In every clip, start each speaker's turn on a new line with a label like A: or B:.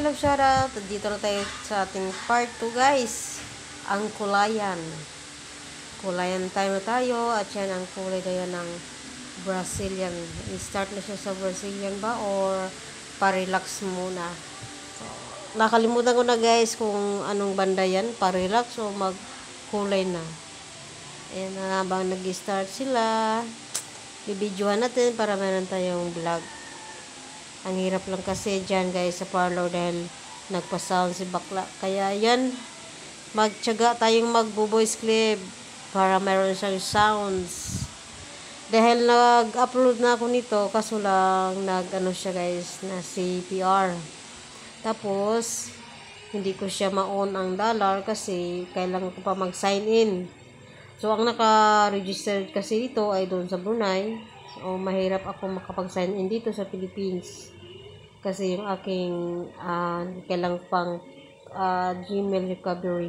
A: love shoutout. Dito na tayo sa ating part 2 guys. Ang kulayan. Kulayan time na tayo. At yan ang kulay na yan ng Brazilian. I-start na siya sa Brazilian ba? Or pa-relax muna. So, nakalimutan ko na guys kung anong banda yan. Pa-relax o mag-kulay na. Ayan na habang nag-start sila. Bibidyohan natin para meron tayong vlog. Ang hirap lang kasi dyan guys sa parlor dahil nagpa-sound si bakla. Kaya yan, magtyaga tayong magbo-voice clip para meron siyang sounds. Dahil nag-upload na ako nito, kaso lang nag-ano siya guys, na CPR. Tapos, hindi ko siya ma-on ang dollar kasi kailangan ko pa mag-sign in. So, ang naka-registered kasi dito ay doon sa Brunei. So, mahirap ako makapag-sign in dito sa Philippines. Kasi yung aking kailang pang Gmail recovery.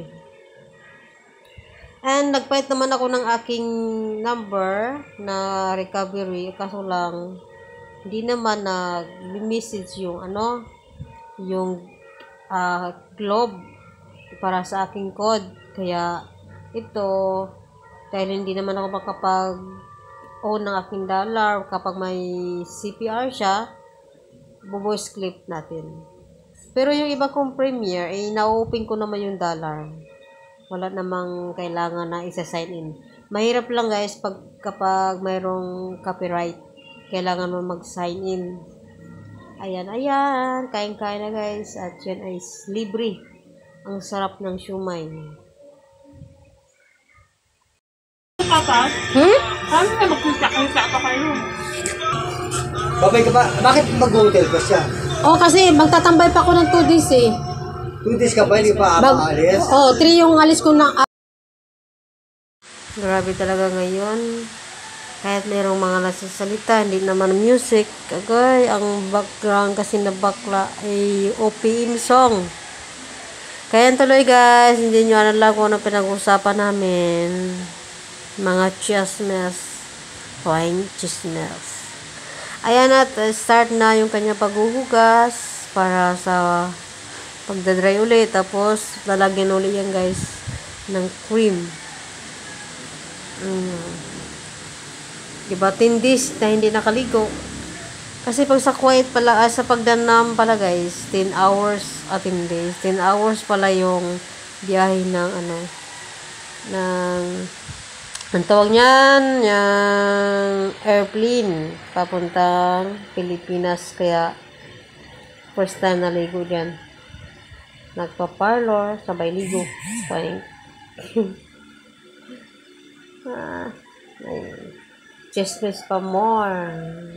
A: And nagpahit naman ako ng aking number na recovery. Kaso lang, hindi naman nag-message yung yung globe para sa aking code. Kaya ito, dahil hindi naman ako makapag-own ng aking dollar kapag may CPR siya, voice clip natin. Pero yung iba kong Premiere, na-open ko naman yung dollar. Wala namang kailangan na isa-sign in. Mahirap lang guys kapag mayroong copyright. Kailangan mo mag-sign in. Ayan. Kain-kain na guys. At yan ay libre. Ang sarap ng siumay.
B: Papa? Paano na magkita-kita pa kayo?
C: Babay ka ba? Bakit mag-hotel ka siya?
A: Kasi magtatambay pa ako ng 2 days eh.
C: 2 days ka ba? Hindi pa aalis?
A: 3 yung alis ko na. Grabe talaga ngayon. Kahit mayroong mga nasasalita, hindi naman music. Agay, ang background kasi na bakla ay OPM song. Kaya tuloy guys, hindi nyo alam kung ano pinag-usapan namin. Mga chismes. Fine chismes. Ayan at start na yung kanya paghuhugas para sa pagdadry ulit. Tapos lalagyan ulit yan guys ng cream. Diba 10 days na hindi nakaligo. Kasi pag sa quiet pala, sa pagdanam pala guys, 10 hours at 10 days. 10 hours pala yung biyahe ng ang tawag niyan, yung airplane papuntang Pilipinas. Kaya first time naligo dyan. Nagpa-parlor, sabay ligo. Fine. Chismis pa more.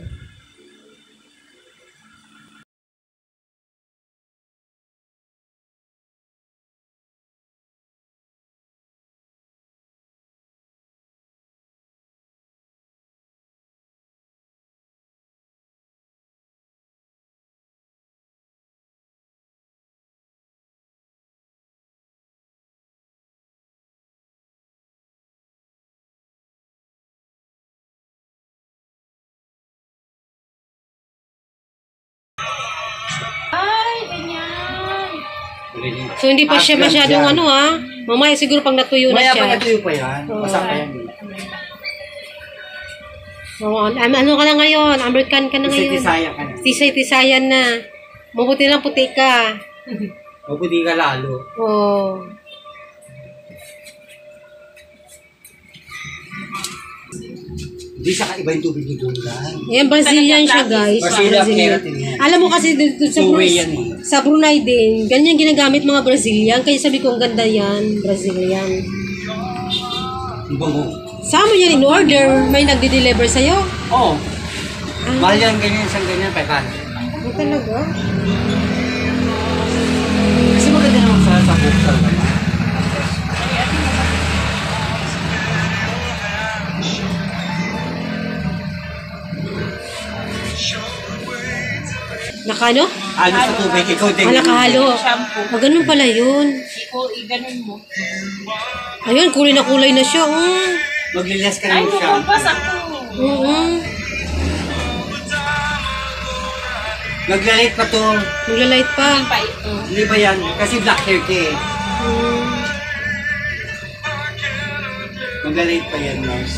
A: So, hindi pa siya masyadong mamaya siguro pag natuyo na siya.
C: Mamaya pag natuyo pa yan. Masak pa yan.
A: Ano ka na ngayon? American ka na ngayon.
C: Tisay-tisayan ka na.
A: Tisay-tisayan na. Mabuti lang puti ka.
C: Mabuti ka lalo.
A: Oo.
C: Hindi siya kaiba yung tubig ni Dundan.
A: Yan, Brazilian siya guys.
C: Brazilian.
A: Alam mo kasi dito sa Brunei din, ganyan ginagamit mga Brazilian. Kaya sabi ko, ang ganda yan, Brazilian.
C: Bango.
A: Saan mo yan in order? May nagde-deliver sa'yo?
C: Oo. Mahal yan ganyan, isang ganyan, 500.
A: Ano talaga?
C: Kasi maganda naman sa bukal naman.
A: Nakano?
C: Ano sa tubig, ikaw din.
A: Nakahalo. Ganun pala yun.
B: I-ganon mo.
A: Ayun, kulay na siya.
C: Maglilas ka naman siya.
B: Ay, mababas ako.
C: Naglalate pa to.
A: Magla-light pa.
B: Hindi pa ito.
C: Hindi ba yan? Kasi black hair ka eh. Naglalate pa yan, Mars.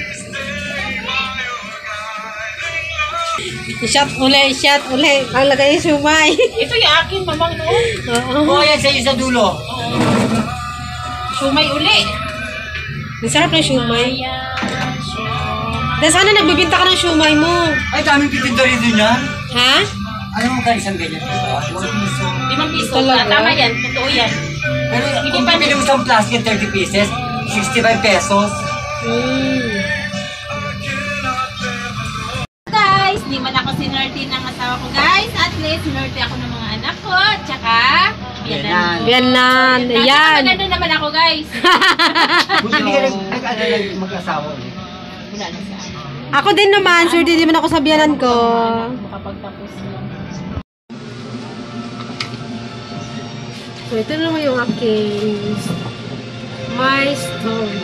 A: Shot uli. Ang lagay yung sumay.
B: Ito yung akin, mamang noon.
A: Oo.
C: Oo, yan sa'yo sa dulo.
B: Sumay uli.
A: Ang sarap ng sumay.
B: Ayan.
A: Dahil sana nagbibinta ka ng sumay mo.
C: Ay, daming titinda rin doon yan.
A: Ha?
C: Alam mo ka isang ganyan, diba? 1 piso.
B: 5 piso.
A: Talaga?
B: Tama yan. Totoo yan.
C: Pero
B: Hindi
C: kung
B: pa-
C: bibili mo sa plastic 30 pieces, 65 pesos.
B: Guys, di man ako sinerte ng asawa ko, guys. At least, sinerte ako ng mga anak ko. Tsaka, biyanan ko.
A: Biyanan. Ayan.
B: Maganda naman ako, guys.
C: Buti hindi ka nag-alala mag-asawa ulit.
B: Wala na sa akin.
A: Ako din naman, sure din naman ako sa biyanan ko.
B: Makapagtapos lang.
A: So, ito naman yung aking my story.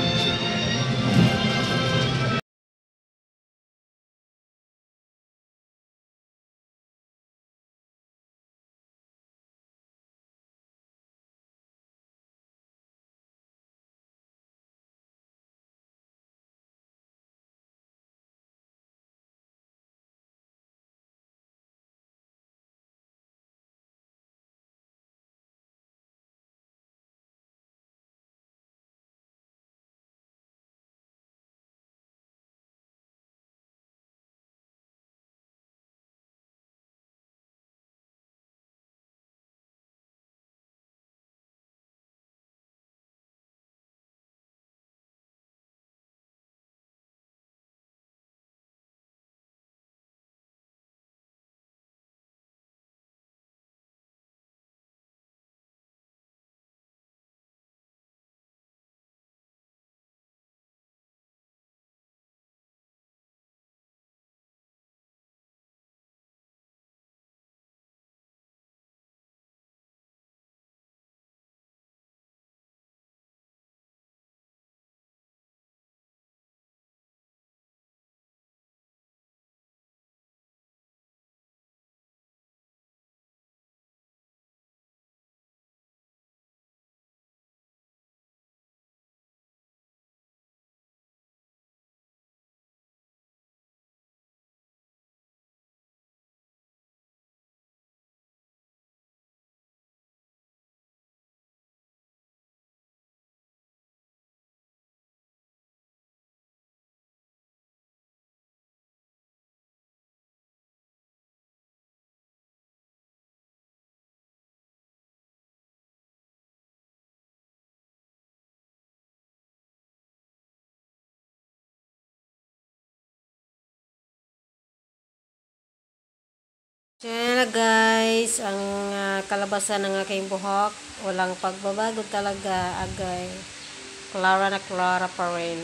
A: So, yan na guys, ang kalabasan ng aking buhok, walang pagbabago talaga, agay. Clara na Clara pa rin.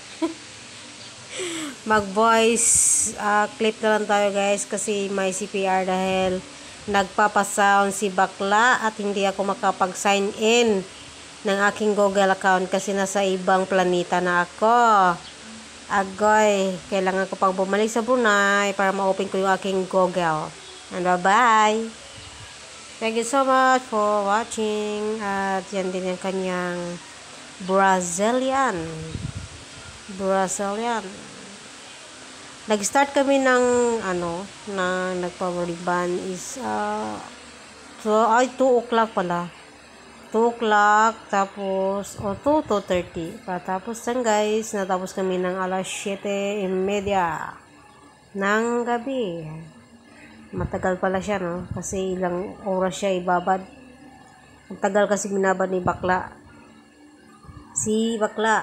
A: Mag-voice clip na lang tayo guys, kasi may CPR dahil nagpapasound si bakla at hindi ako makapag-sign in ng aking Google account kasi nasa ibang planeta na ako. Agoy, kailangan ko pang bumalik sa Brunei para ma-open ko yung aking Google. And bye-bye. Thank you so much for watching. At yan din yung kanyang Brazilian. Nag-start kami ng na nagpa-ribbon is 2 o'clock pala. 2 o'clock tapos 2:30. Tapos yan guys, natapos kami ng alas 7:30 ng gabi. Matagal pala siya, no? Kasi ilang oras siya ibabad. Ang tagal kasi binabad ni bakla. Si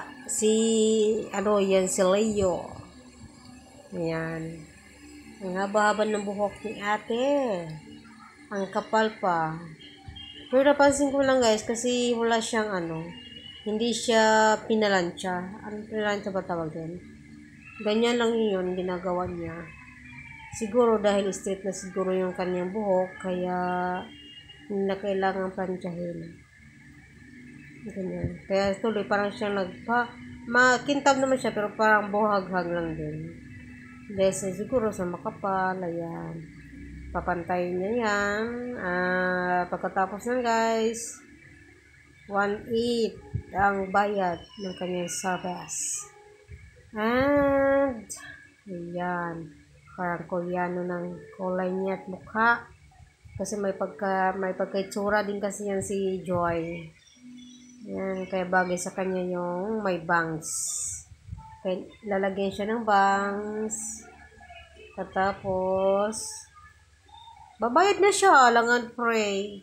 A: Leo. Ayan. Ang haba-haba ng buhok ni ate. Ang kapal pa. Pero napansin ko lang guys, kasi wala siyang hindi siya pinalansya. Ano pinalansya ba tawag din? Ganyan lang yun, ginagawa niya. Siguro dahil straight na siguro yung kanyang buhok, kaya hindi na kailangan plansyahin. Ganyan. Kaya tuloy parang siyang makintab naman siya, pero parang buhaghag lang din. Dahil siguro sa makapal, ayan. Papantayin niya yan. Pagkatapos nun guys, 1.8 ang bayad ng kanyang service. And, ayan. Parang koreano ng kulay niya at mukha. Kasi may pagkaitsura din kasi yan si Joy. Yan, kaya bagay sa kanya yung may bangs. Kaya lalagyan siya ng bangs. Tapos, babayad na siya. Langan pray.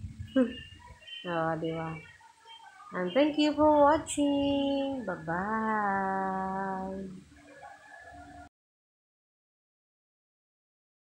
A: Di ba? And thank you for watching. Bye-bye.